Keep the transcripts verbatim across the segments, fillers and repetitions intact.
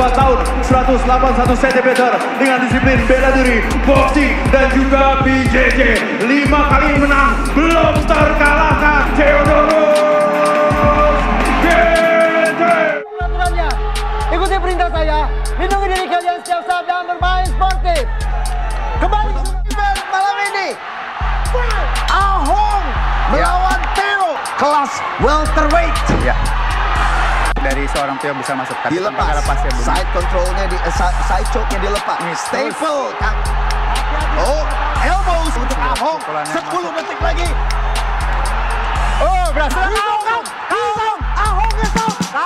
dua tahun, seratus delapan puluh satu sentimeter dengan disiplin bela diri, boxing dan juga B J J. Lima kali menang, belum terkalahkan Theodorus Ginting. Aturannya, ikuti perintah saya, lindungi diri kalian setiap saat dan bermain sportif. Kembali ke event malam ini, Ahong melawan Theo, kelas welterweight. Ya. Dari seorang Theo bisa masuk tapi dilepas, lepasnya side controlnya, di, uh, side choke-nya dilepas. Staple. Oh, elbows untuk Ahong. sepuluh detik lagi. Oh, berhasil. Ahong, Ahong, Ahong itu.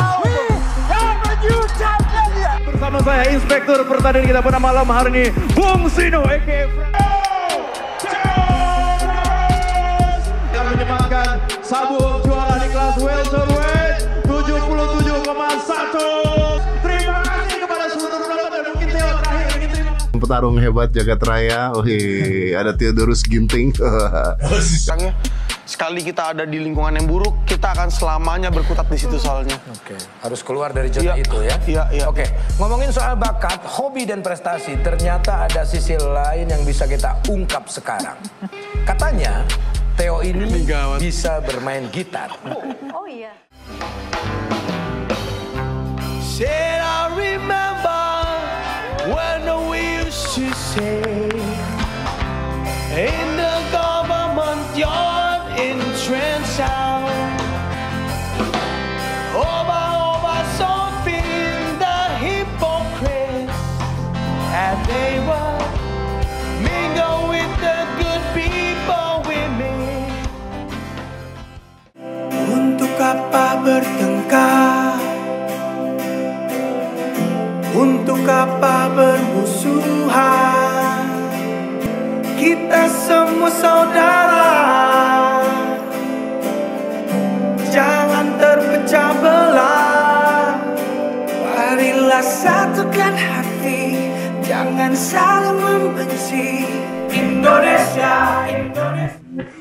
Bersama saya inspektur pertandingan kita pada malam hari ini, Bung Sino A K A yang menyematkan sabuk juara di kelas welterweight tujuh puluh tujuh koma satu. Terima kasih kepada seluruh penonton dan mungkin Theo terakhir ingin terima kasih. Petarung hebat jagat raya, wih, ada Theodorus Ginting. Sekali kita ada di lingkungan yang buruk, kita akan selamanya berkutat di situ soalnya. Oke, harus keluar dari zona itu ya. Iya, iya. Oke, ngomongin soal bakat, hobi dan prestasi, ternyata ada sisi lain yang bisa kita ungkap sekarang. Katanya Theo ini bisa bermain gitar. Oh iya. Said I remember when we used to say in the government yard in Trentsound, over over something the hypocrites and they were mingle with the good people with me. Untuk apa bertengkar? Untuk apa bermusuhan? Kita semua saudara. Jangan terpecah belah. Marilah satukan hati. Jangan saling membenci. Indonesia, Indonesia.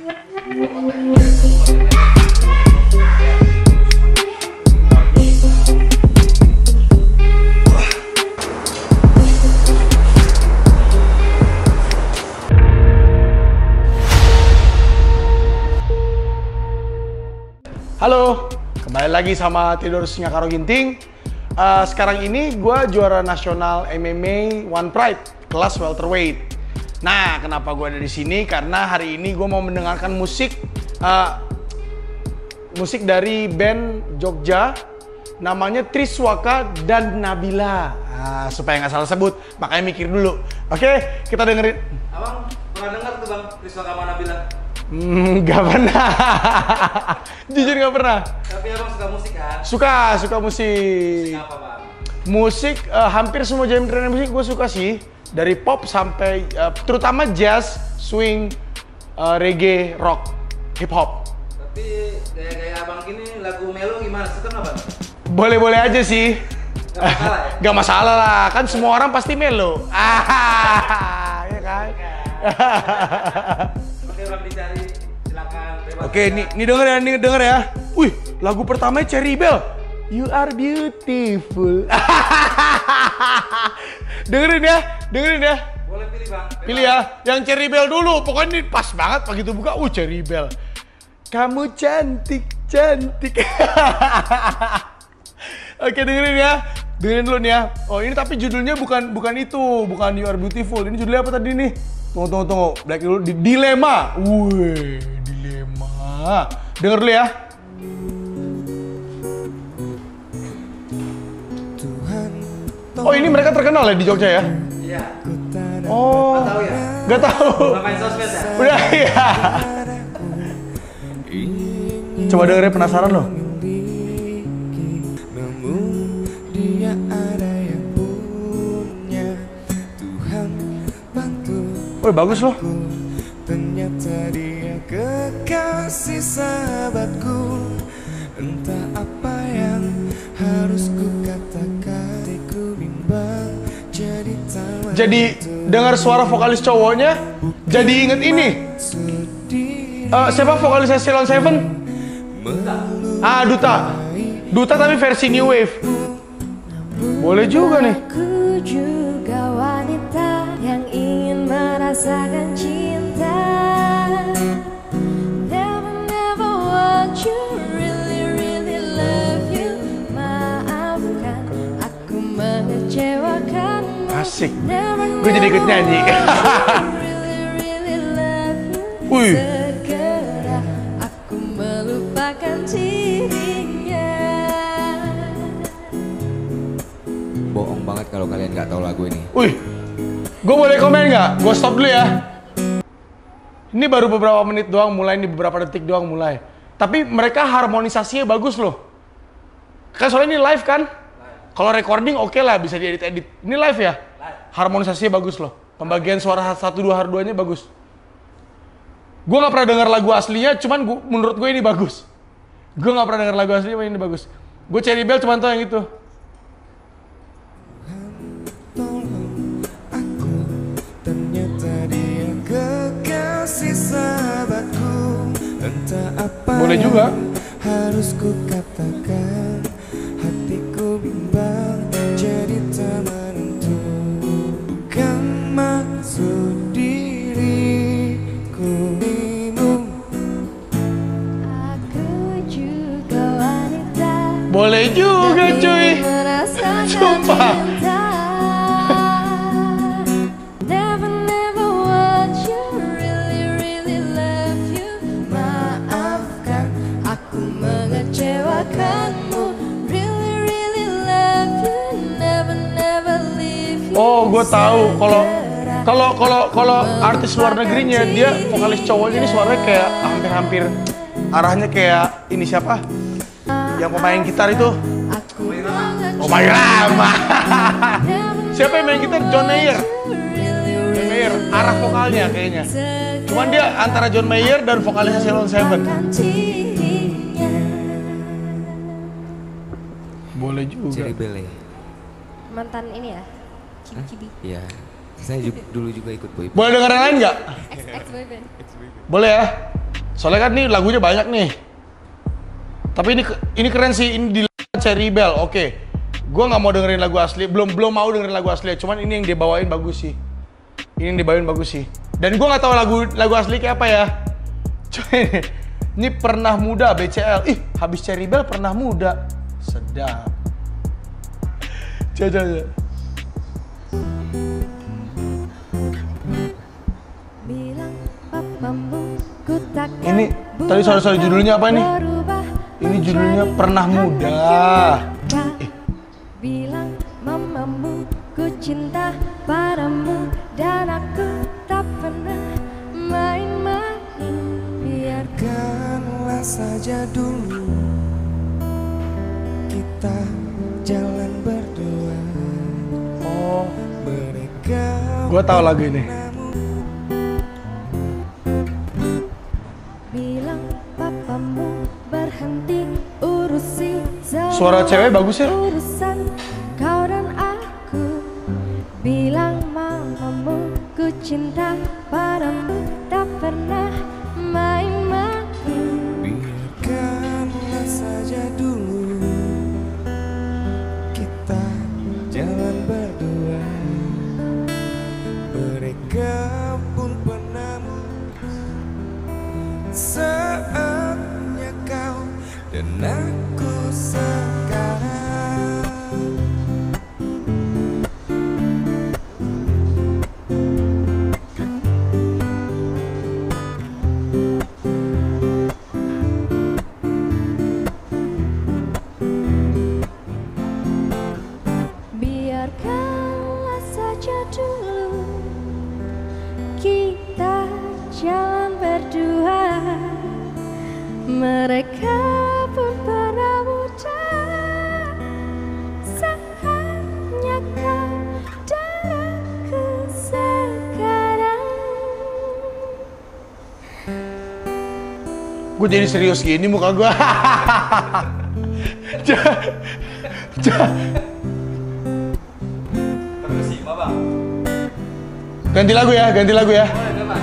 Halo, kembali lagi sama Theodorus Ginting. Uh, sekarang ini gue juara nasional M M A One Pride kelas welterweight. Nah, kenapa gue ada di sini? Karena hari ini gue mau mendengarkan musik uh, musik dari band Jogja, namanya Triswaka dan Nabila. Nah, supaya nggak salah sebut, makanya mikir dulu. Oke, kita dengerin. Abang pernah dengar tuh bang Triswaka sama Nabila? Hmm, gak pernah. Jujur gak pernah. Tapi abang suka musik kan? Suka, suka musik. Musik apa bang? Musik, uh, hampir semua genre musik gue suka sih. Dari pop sampai, uh, terutama jazz, swing, uh, reggae, rock, hip hop. Tapi gaya-gaya abang gini lagu melo gimana? Suka gak bang? Boleh-boleh aja sih. Gak masalah ya? Gak masalah lah, kan semua orang pasti melo. Ah, ya kan? Oke bang, dicari, silakan. Oke, nih, nih denger ya, nih denger ya. Wih, lagu pertamanya Cherry Bell. You are beautiful. Dengerin ya, dengerin ya. Boleh pilih bang. Pilih ya, yang Cherry Bell dulu. Pokoknya ini pas banget begitu buka. Uh, Cherry Bell. Kamu cantik, cantik. Oke, dengerin ya. Dengerin dulu nih ya. Oh, ini tapi judulnya bukan bukan itu, bukan You Are Beautiful. Ini judulnya apa tadi nih? Tunggu, tunggu, tunggu. Black dulu. Dilema. Wih, dilema. Denger dulu ya. Oh, ini mereka terkenal ya di Jogja ya? Iya. Oh. Gak tahu ya? Gak tahu. Udah main sosmed ya? Udah, iya. Coba dengerin, penasaran loh. Wih, bagus loh. Ternyata dia kekasih sahabatku. Entah apa yang harus ku katakan. Ku bimbang jadi tawa. Jadi dengar suara vokalis cowoknya, jadi inget ini. Uh, siapa vokalisnya Ceylon Seven? Ah, Duta. Duta tapi versi New Wave. Boleh juga nih. Aku juga wanita yang ingin merasakan cinta. Never, never want you, really, really love you. Maafkan aku mengecewakanmu. Asik. Gue jadi ikut nyanyi. Wih. Segera aku melupakan dirinya. Bohong banget kalau kalian nggak tahu lagu ini. Wih, gue boleh komen nggak? Gue stop dulu ya. Ini baru beberapa menit doang mulai, ini beberapa detik doang mulai. Tapi mereka harmonisasinya bagus loh. Kan soalnya ini live kan? Kalau recording oke okay lah, bisa diedit-edit. Ini live ya? Harmonisasinya bagus loh. Pembagian suara satu dua harduanya bagus. Gue nggak pernah dengar lagu aslinya, cuman gua, menurut gue ini bagus. Gue nggak pernah dengar lagu aslinya, ini bagus. Gue Cherry Bell cuman tau yang itu. Ternyata dia kekasih sahabatku. Entah apa boleh juga harus ku katakan. Hatiku bimbang jadi tak menentu. Bukan maksud diriku. Aku juga wanita. Boleh juga cuy. Sumpah. Oh, gue tahu kalau kalau kalau kalau artis luar negerinya dia vokalis cowoknya ini suaranya kayak hampir-hampir arahnya kayak ini siapa? Yang pemain gitar itu? Oh my Rama. Siapa yang main gitar? John Mayer. John Mayer, arah vokalnya kayaknya. Cuman dia antara John Mayer dan vokalisnya Ceylon Seven. Boleh juga. Cherry Bell ya? Mantan ini ya? Cibi-cibi. Iya. Saya juga, dulu juga ikut boyband. Boleh denger yang lain nggak? Ex-boyband. Boleh ya. Soalnya kan nih lagunya banyak nih. Tapi ini ini keren sih, ini di Cherry Bell. Oke. Gue nggak mau dengerin lagu asli, belum belum mau dengerin lagu asli. Cuman ini yang dibawain bagus sih. Ini yang dibawain bagus sih. Dan gue nggak tahu lagu lagu asli kayak apa ya. Cuman ini, ini Pernah Muda B C L. Ih, habis Cherry Bell Pernah Muda. Sedap. Coba coba. Ini tadi soal-soal judulnya apa nih? Ini judulnya Pernah Muda. Eh. Bilang mamamu ku cinta padamu dan aku tak pernah main-main. Biarkanlah saja dulu kita jalan berdua. Oh, mereka. Gua tahu lagu ini. Suara cewek bagus ya? Urusan kau dan aku. Bilang mamamu ku cinta padamu tak pernah main-main. Biarkanlah saja dulu kita jalan berdua. Mereka pun pernah saatnya kau dan aku sekarang. Biarkanlah saja dulu kita jalan berdua. Mereka pun pernah muda saatnya kau dan aku sekarang. Gue jadi serius gini muka gue. Ganti lagu ya, ganti lagu ya.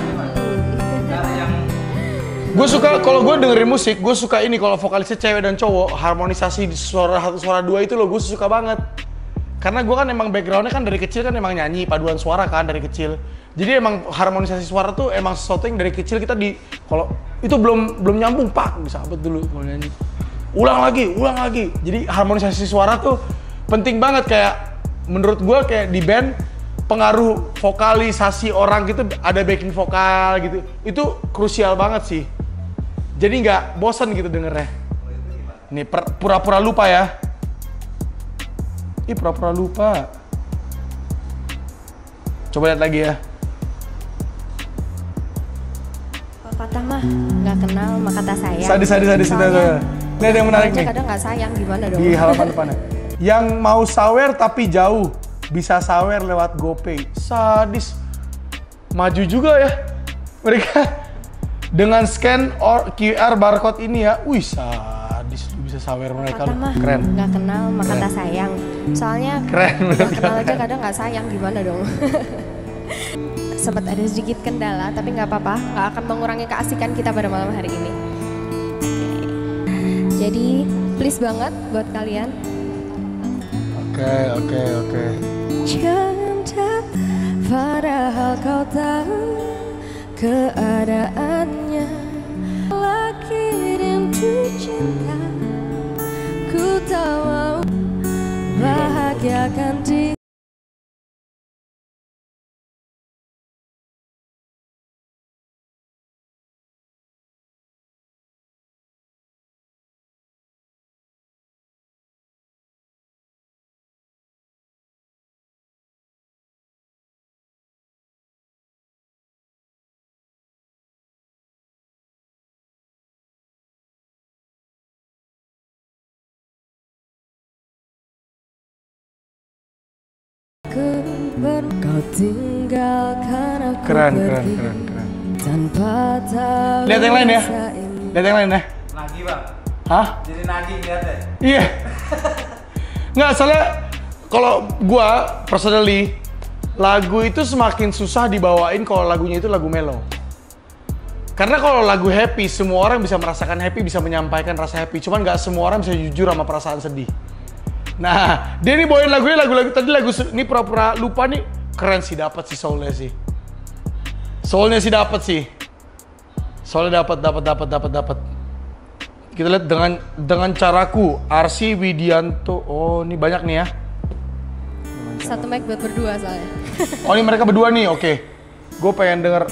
Gue suka kalau gue dengerin musik, gue suka ini kalau vokalisnya cewek dan cowok, harmonisasi di suara satu suara dua itu loh, gue suka banget. Karena gue kan emang backgroundnya kan dari kecil kan emang nyanyi, paduan suara kan dari kecil. Jadi emang harmonisasi suara tuh emang sesuatu yang dari kecil kita di kalau itu belum belum nyambung pak bisa apa dulu kalau nyanyi. Ulang lagi, ulang lagi. Jadi harmonisasi suara tuh penting banget kayak menurut gue kayak di band pengaruh vokalisasi orang gitu ada backing vokal gitu. Itu krusial banget sih. Jadi nggak bosan gitu dengernya. Nih pura-pura lupa ya. Ih pura-pura lupa. Coba lihat lagi ya. Pepatah mah nggak kenal maka tak sayang. Sadis, sadis, sadis. Soalnya, ini ada yang menarik nih. Kadang nggak sayang gimana dong? Di halaman depannya. Yang mau sawer tapi jauh bisa sawer lewat GoPay. Sadis. Maju juga ya mereka dengan scan or Q R barcode ini ya. Wih sadis. Bisa sawer mereka loh. Keren. Nggak kenal maka tak sayang. Soalnya keren. Nggak kenal aja kadang nggak sayang gimana dong? Sempat ada sedikit kendala tapi nggak apa-apa, nggak akan mengurangi keasikan kita pada malam hari ini. Oke. Jadi please banget buat kalian. Oke oke oke. Cinta padahal kau tahu keadaannya lagi rindu cinta. Ku tak mau bahagiakan diri. Kau tinggalkan aku keren, pergi keren, keren, keren. Tanpa tahu. Lihat yang lain ya. Lihat yang lain ya. Nagih bang. Hah? Jadi nagih lihatnya. Iya. Nggak, soalnya kalau gua personally lagu itu semakin susah dibawain kalau lagunya itu lagu mellow. Karena kalau lagu happy semua orang bisa merasakan happy, bisa menyampaikan rasa happy. Cuman nggak semua orang bisa jujur sama perasaan sedih. Nah, dia nih bawain lagunya lagu-lagu tadi lagu ini pura-pura lupa nih keren sih, dapat sih soulnya sih. Soulnya sih dapat sih. Soulnya dapat dapat dapat dapat dapat. Kita lihat dengan dengan caraku Arsy Widianto. Oh, ini banyak nih ya. Satu mic buat berdua soalnya. Oh, ini mereka berdua nih. Oke. Gue pengen denger.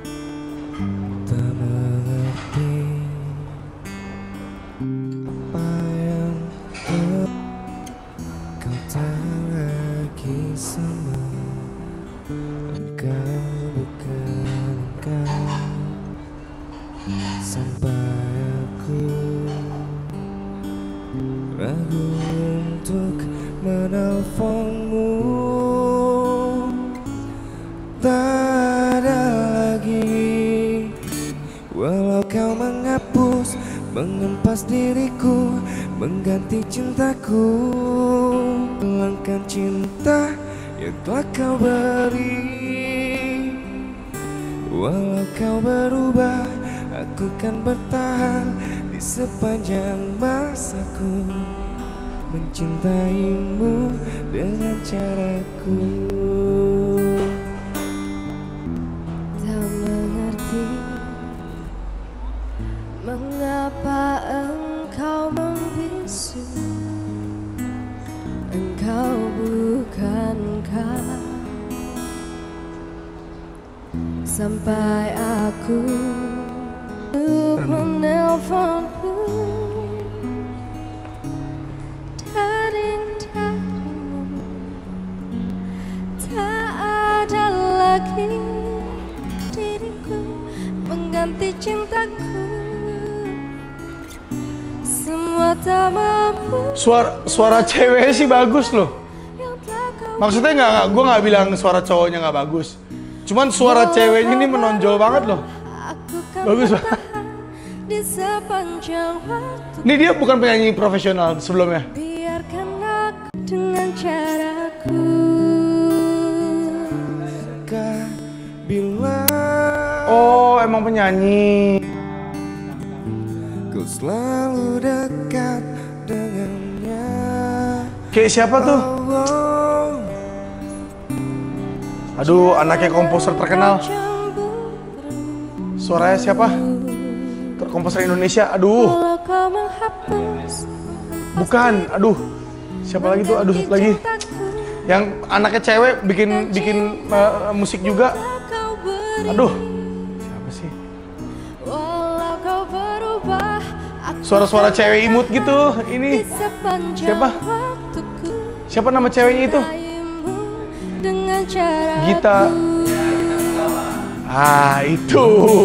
Ragu untuk menelponmu, tak ada lagi. Walau kau menghapus, mengempas diriku, mengganti cintaku, hilangkan cinta yang telah kau beri. Walau kau berubah, aku kan bertahan di sepanjang masaku, mencintaimu dengan caraku. Tak mengerti mengapa engkau membisu. Engkau bukankah sampai aku menelponmu dari-darimu, tak ada lagi diriku mengganti cintaku, semua tak mampu. Suara suara ceweknya sih bagus loh. Maksudnya nggak, nggak, gue nggak bilang suara cowoknya nggak bagus. Cuman suara ceweknya ini menonjol banget loh. Bagus banget. Di sepanjang waktu. Ini dia bukan penyanyi profesional sebelumnya. Biarkan aku dengan caraku. Oh, emang penyanyi. Kau selalu dekat dengannya. Kayak siapa tuh? Oh, oh. Aduh, anaknya komposer terkenal. Suaranya siapa? Komposer Indonesia. Aduh. Bukan. Aduh. Siapa lagi tuh? Aduh, satu lagi. Yang anaknya cewek bikin bikin uh, musik juga. Aduh. Siapa sih? Suara-suara cewek imut gitu. Ini siapa? Siapa nama ceweknya itu? Gita. Ah, itu.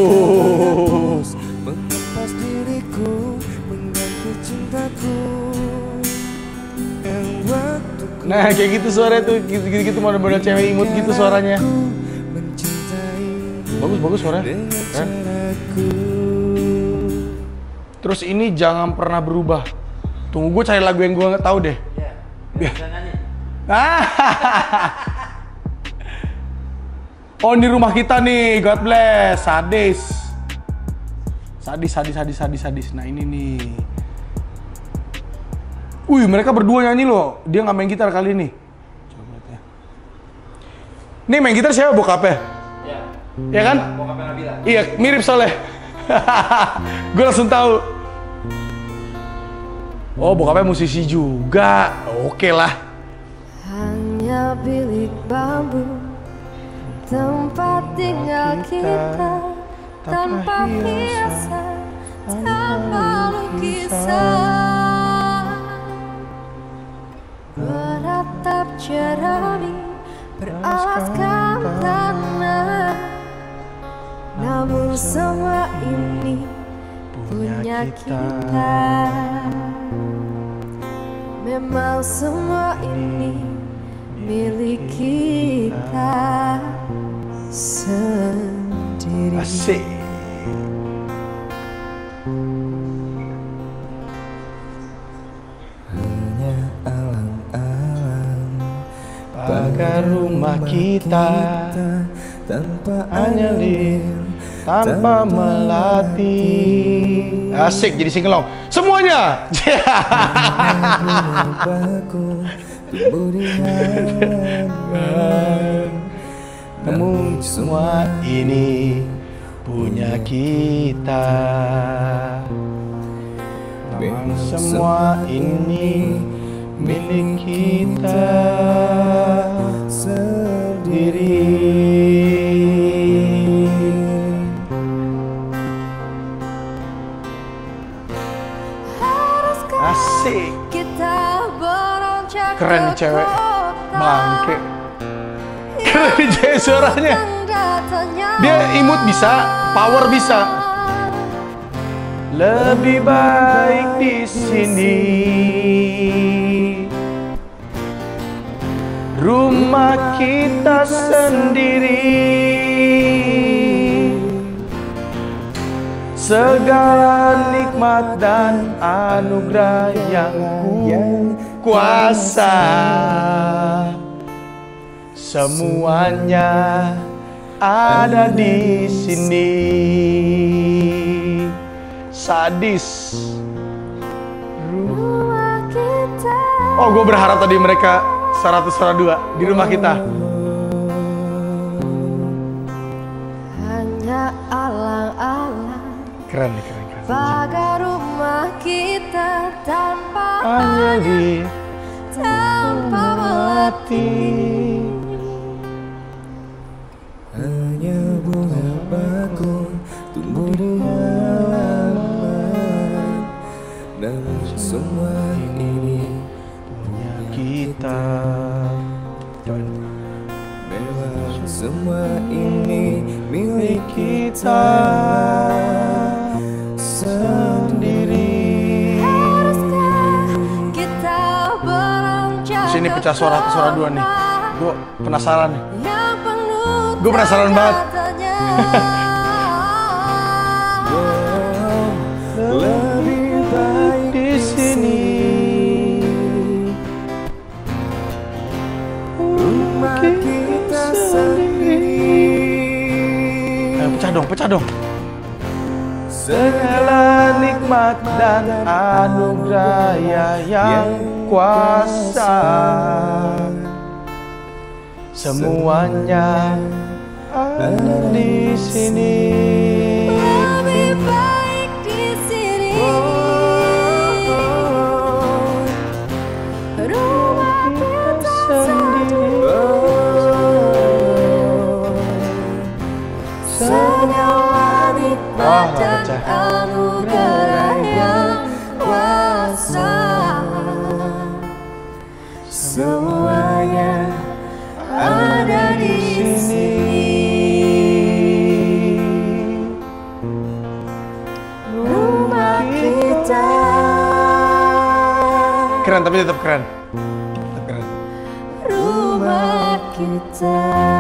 Nah, kayak gitu suara tuh, gitu-gitu model-model cewek imut gitu suaranya. Bagus, bagus suaranya. Keren. Terus ini jangan pernah berubah. Tunggu gue cari lagu yang gue nggak tahu deh. Iya. Oh, di rumah kita nih, God bless, sadis. Sadis, sadis, sadis, sadis, sadis. Nah ini nih. Wih, mereka berdua nyanyi loh. Dia nggak main gitar kali ini. Coba lihat ya. Nih main gitar siapa, bokapnya? Iya. Iya kan? Bokapnya Nabila. Iya, mirip soalnya. Gue langsung tahu. Oh, bokapnya musisi juga. Oke lah. Hanya bilik bambu, tempat tinggal kita, tanpa hiasan, tanpa lukisan. Beratap jerami, beralaskan tanah. Namun semua ini punya kita. Memang semua ini milik kita sendiri. Asik. Hanya alang-alang pagar rumah kita, tanpa anyelir, tanpa melatih. Asik jadi singelong semuanya. Namun semua ini punya kita. Namun semua ini milik kita sendiri. Asik. Keren nih cewek. Bangke. Keren nih cewek suaranya. Dia imut bisa, power bisa. Lebih baik di sini. Rumah kita sendiri. Segala nikmat dan anugerah yang kuasa, semuanya ada di sini. Sadis. Oh, gue berharap tadi mereka seratus dua di rumah kita. Hanya alang-alang. Keren nih, keren, keren. Pagar rumah kita tanpa anyelir, tanpa melatih. Hanya bunga bakung tumbuh di halaman. Dan semua ini punya kita. Memang semua ini milik kita sendiri. Kita beranjak. Sini pecah suara suara dua nih. Gue penasaran nih. Gue penasaran banget. Lebih baik di sini. Rumah kita sendiri. Ayo pecah dong, pecah dong. Segala nikmat dan anugerah yang kuasa, semuanya ada di sini. Lebih baik di sini. Rumah kita sendiri. Segala nikmat dan anugerah yang kuasa. Semuanya ada di sini. Rumah kita. Keren tapi tetap keren. Tetap keren. Rumah kita.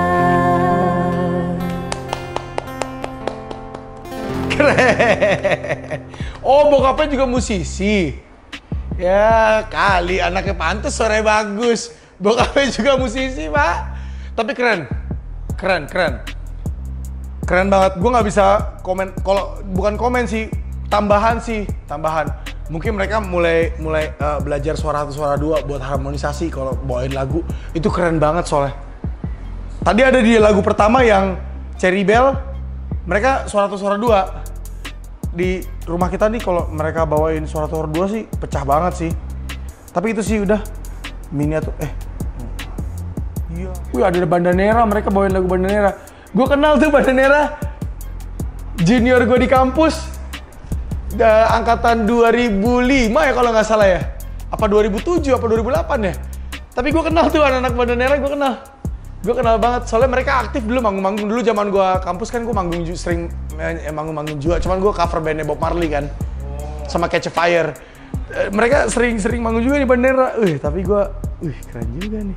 Keren. Oh, bokapnya juga musisi. Ya kali anaknya pantas suaranya bagus. Bokapnya juga musisi, Pak. Tapi keren. Keren, keren. Keren banget. Gue nggak bisa komen, kalau bukan komen sih, tambahan sih, tambahan. Mungkin mereka mulai mulai uh, belajar suara satu suara dua buat harmonisasi kalau bawain lagu. Itu keren banget soalnya. Tadi ada di lagu pertama yang Cherry Bell, mereka suara satu suara dua. Di rumah kita nih kalau mereka bawain suara satu suara dua sih pecah banget sih. Tapi itu sih udah miniatur eh. Iya. Wih, ada Bandanera, mereka bawain lagu Bandanera. Gue kenal tuh Bandanera. Junior gue di kampus. Da, angkatan dua ribu lima ya kalau nggak salah ya. Apa dua ribu tujuh apa dua ribu delapan ya. Tapi gue kenal tuh anak-anak Bandanera, gue kenal. Gue kenal banget, soalnya mereka aktif dulu manggung-manggung dulu zaman gue kampus kan gue manggung ju- sering eh, manggung-manggung juga, cuman gue cover bandnya Bob Marley kan, sama Catch a Fire. Eh, mereka sering-sering manggung juga di Bandera, wih tapi gue, wih keren juga nih.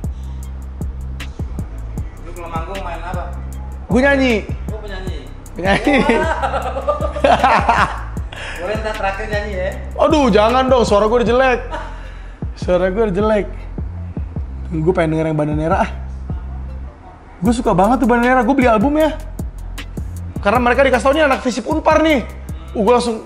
Lu kalau manggung main apa? Gue nyanyi. Gue penyanyi. Penyanyi. Boleh ntar terakhir nyanyi ya? Aduh jangan dong, suara gue udah jelek. Suara gue udah jelek. Gue pengen denger yang Bandanera ah. Gue suka banget tuh Bandanera, gue beli albumnya. Karena mereka dikasih tau nih anak Visip Unpar nih. Uh, gue langsung...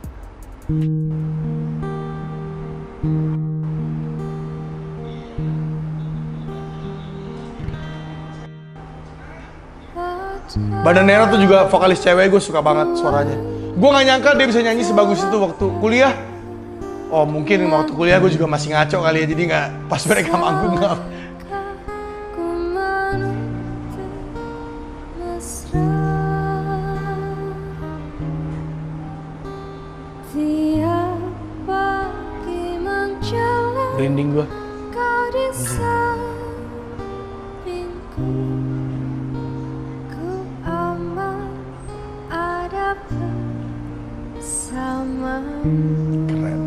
Bandanera tuh juga vokalis cewek, gue suka banget suaranya. Gue gak nyangka dia bisa nyanyi sebagus itu waktu kuliah. Oh mungkin waktu kuliah gue juga masih ngaco kali ya, jadi gak pas mereka manggung gak. Merinding gue. Keren.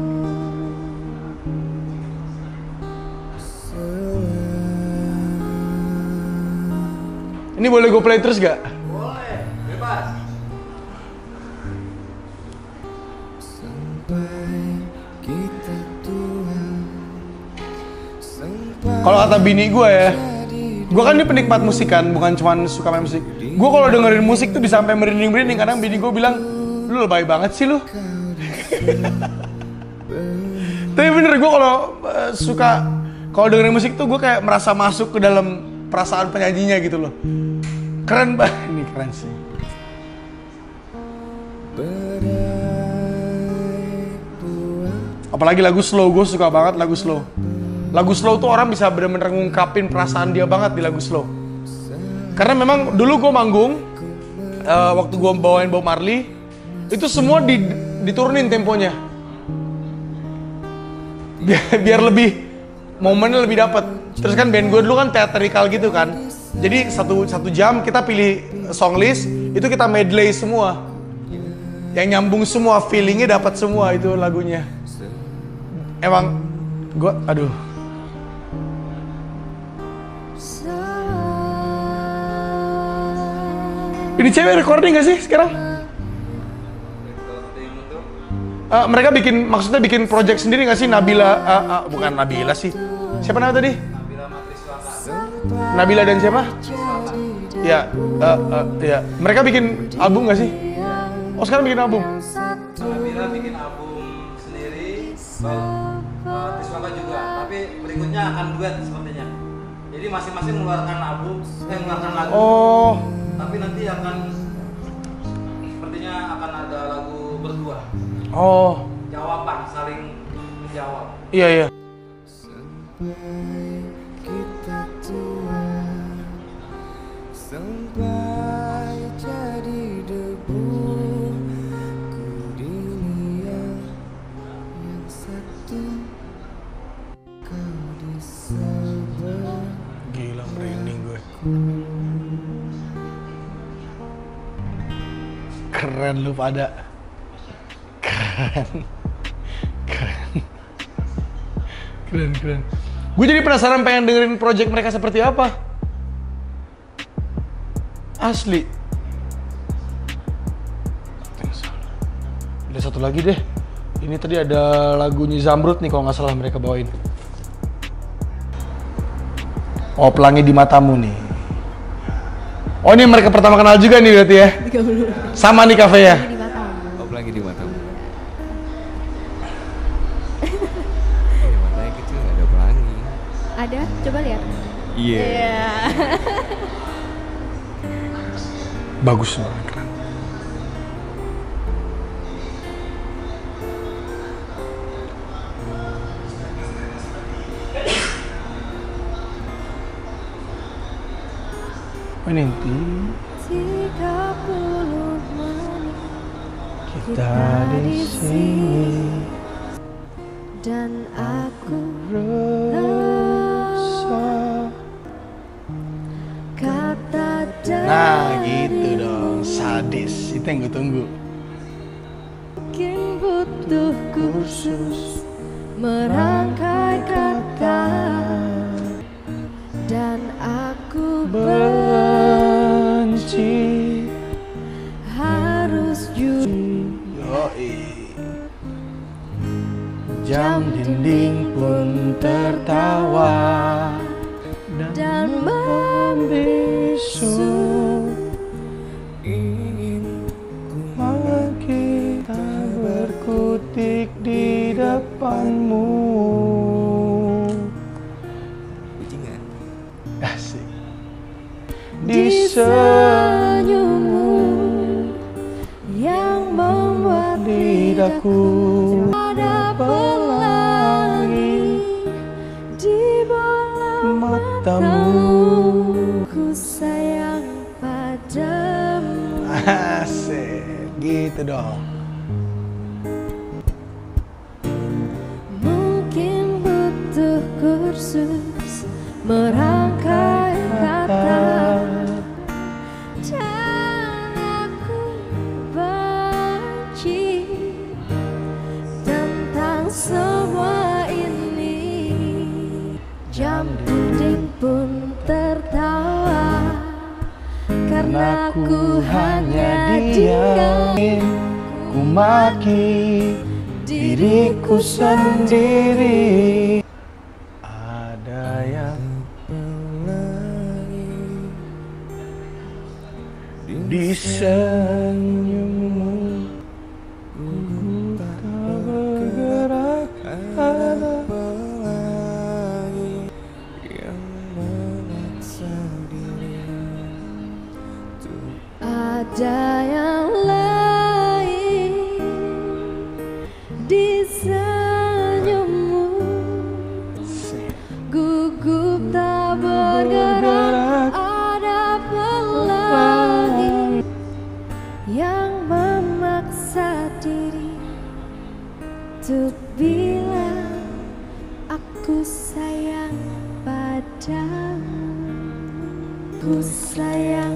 Ini boleh gue play terus gak? Boleh, bebas. Kalau kata bini gue ya, gue kan dia penikmat musik kan, bukan cuma suka main musik. Gue kalau dengerin musik tuh bisa sampai merinding-merinding. Kadang bini gue bilang, lu lebay banget sih lu. Tapi bener gue kalau uh, suka, kalau dengerin musik tuh gue kayak merasa masuk ke dalam perasaan penyanyinya gitu loh. Keren banget, ini keren sih. Apalagi lagu slow, gue suka banget lagu slow. Lagu slow tuh orang bisa bener-bener ngungkapin perasaan dia banget di lagu slow. Karena memang dulu gue manggung, uh, waktu gue bawain Bob Marley, itu semua di, diturunin temponya. Biar, biar lebih, momennya lebih dapet. Terus kan band gue dulu kan theatrical gitu kan. Jadi satu, satu jam kita pilih song list, itu kita medley semua. Yang nyambung semua, feelingnya dapat semua itu lagunya. Emang, gue, aduh. Ini cewek recording gak sih sekarang? Uh, mereka bikin, maksudnya bikin project sendiri gak sih? Nabila, uh, uh, bukan Nabila sih. Siapa nama tadi? Nabila dan siapa? Ya, uh, uh, ya. Mereka bikin album gak sih? Oh sekarang bikin album? Nabila bikin album sendiri, uh, Tiswaka juga. Tapi berikutnya akan duet sepertinya. Jadi Jadi masing-masing mengeluarkan album, eh mengeluarkan lagu. Oh. Tapi nanti akan sepertinya akan ada lagu berdua. Oh. Jawaban, saling menjawab. Iya iya. Sampai kita tua, sampai jadi debu, ku di dunia yang satu, kau di sebelah. Gila, merinding gue. Keren lu pada. Keren. Keren. Keren, keren. Gue jadi penasaran pengen dengerin project mereka seperti apa. Asli. Ada satu lagi deh. Ini tadi ada lagunya Zamrud nih kalau nggak salah mereka bawain. Oh, Pelangi di Matamu nih. Oh, ini mereka pertama kenal juga nih berarti ya? Sama nih kafe ya? Oh, Pelangi di Matamu. Ada, coba lihat. Iya. Yeah. Bagus banget, keren. Oh, ini tiga puluh menit kita di sini dan aku kata dari nah gitu dong, sadis. Itu yang gue tunggu. mungkin butuh kursus merangkai kata dan aku benci harus jujur. Yoi. Jam dinding pun tertawa dan membisu. Ingin ku kita berkutik di depanmu. Kucingan. Asik. Di senyummu yang membuat lidahku ada pelangi di bola matamu. Ku sayang padamu. Asik, gitu dong. Mungkin butuh kursus merangkai kata dan aku benci tentang semua ini. Jam dinding pun tertawa karena ku hanya diam. Ku maki diriku sendiri. Ada yang di senyummu ku tak bergerak. Ada pelangi yang memaksa diri untuk ada yang lain di senyummu, gugup tak bergerak. Ada pelangi yang memaksa diri untuk bilang aku sayang padamu. Ku sayang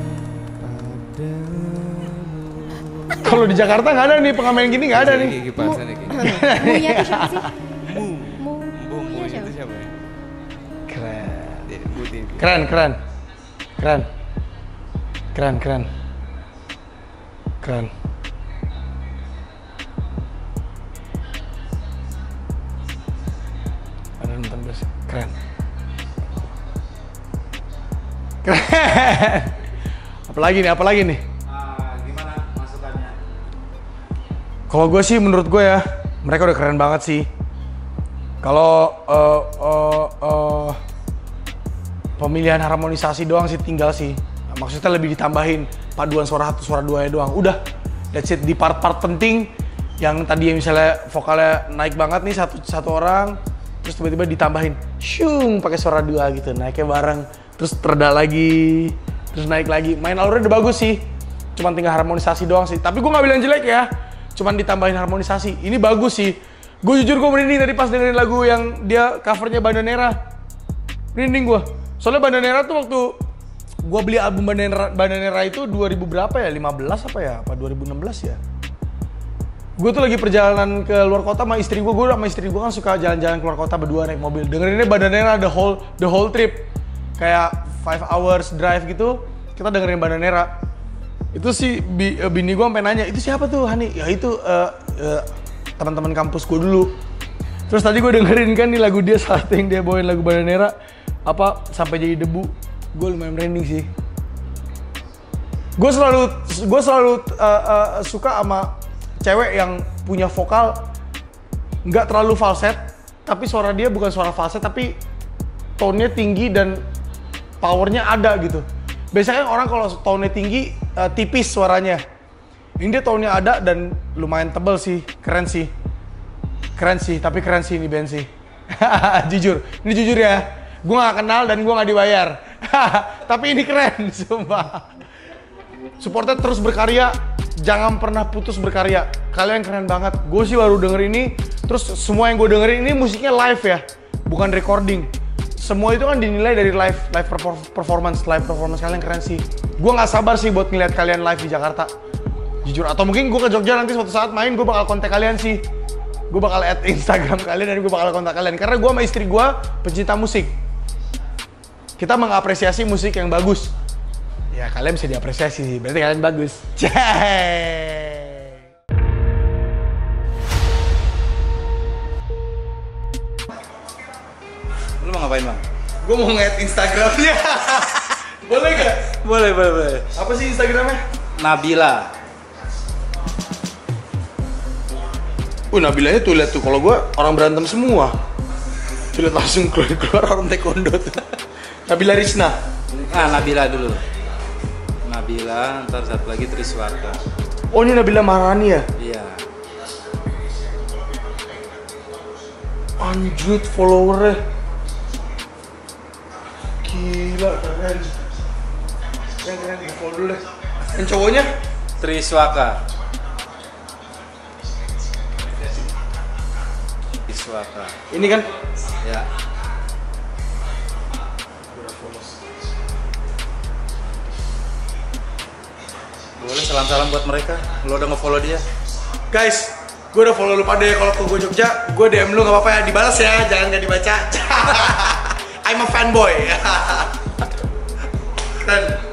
Kalau di Jakarta nggak ada nih pengamen gini, nggak ada nih. Kipasan nih. Munya tuh siapa sih? Mu. Mu. Bu, mu Munya itu siapa? siapa ya? Keren, Dia Bu T V. keren, keren, keren, keren, keren, keren. Ada nonton bos, keren, keren. Apalagi nih, apalagi nih? Ah, gimana masukannya? Kalau gue sih, menurut gue ya, mereka udah keren banget sih. Kalau uh, uh, uh, pemilihan harmonisasi doang sih tinggal sih. Nah, maksudnya lebih ditambahin paduan suara satu, suara dua ya doang. Udah, that's it. Di part-part penting yang tadi misalnya vokalnya naik banget nih satu satu orang, terus tiba-tiba ditambahin syung pakai suara dua gitu, naiknya bareng, terus reda lagi, terus naik lagi. Main alurnya udah bagus sih, cuman tinggal harmonisasi doang sih. Tapi gue nggak bilang jelek ya, cuman ditambahin harmonisasi. Ini bagus sih. Gue jujur gue merinding tadi pas dengerin lagu yang dia covernya Bandanera. Merinding gue. Soalnya Bandanera tuh waktu gue beli album Bandanera, Bandanera itu dua ribu berapa ya? lima belas apa ya? Apa dua ribu enam belas ya? Gue tuh lagi perjalanan ke luar kota sama istri gue. Gue sama istri gue kan suka jalan-jalan keluar kota berdua naik mobil. Dengerinnya Bandanera the whole the whole trip. Kayak five hours drive gitu. Kita dengerin Bandanera. Itu sih bi, bini gue sampai nanya, itu siapa tuh Hani? Ya itu uh, uh, teman-teman kampus gue dulu. Terus tadi gue dengerin kan nih lagu dia saat yang dia bawain lagu Bandanera. Apa sampai jadi debu. Gue lumayan merinding sih. Gue selalu gue selalu uh, uh, suka sama cewek yang punya vokal nggak terlalu falset, tapi suara dia bukan suara falset, tapi tone-nya tinggi dan powernya ada gitu. Biasanya orang kalau tone-nya tinggi, uh, tipis suaranya. Ini dia tone-nya ada dan lumayan tebel sih, keren sih. Keren sih, tapi keren sih ini band sih. Jujur, ini jujur ya. Gue gak kenal dan gue gak dibayar. Tapi ini keren, sumpah. Supportnya terus berkarya, jangan pernah putus berkarya. Kalian keren banget. Gue sih baru denger ini, terus semua yang gue dengerin ini musiknya live ya, bukan recording. Semua itu kan dinilai dari live, live performance, live performance kalian keren sih. Gue nggak sabar sih buat ngeliat kalian live di Jakarta. Jujur, atau mungkin gue ke Jogja nanti suatu saat main, gue bakal kontak kalian sih. Gue bakal add Instagram kalian dan gue bakal kontak kalian. Karena gue sama istri gue pencinta musik. Kita mengapresiasi musik yang bagus. Ya kalian bisa diapresiasi sih, berarti kalian bagus. Cek. Lu mau ngapain bang? Gue mau nge-add Instagramnya. Boleh gak? Boleh, boleh, boleh. Apa sih Instagramnya? Nabila. Uh, Nabilanya tuh lihat tuh, kalau gue orang berantem semua. Tuh lihat langsung keluar-keluar orang taekwondo tuh. Nabila Rizna. Ah, Nabila dulu. Nabila, ntar satu lagi Triswaka. Oh, ini Nabila Maharani ya? Iya. Anjir followernya. Gila, keren. Keren, keren, gue follow dulu deh. Yang cowoknya? Triswaka. Triswaka. Ini kan? Ya. Boleh salam-salam buat mereka. Lo udah nge-follow dia. Guys, gue udah follow lu pada ya. Kalau ke gue Jogja, gue D M lu gak apa-apa ya. Dibalas ya, jangan gak dibaca. I'm a fanboy. Keren.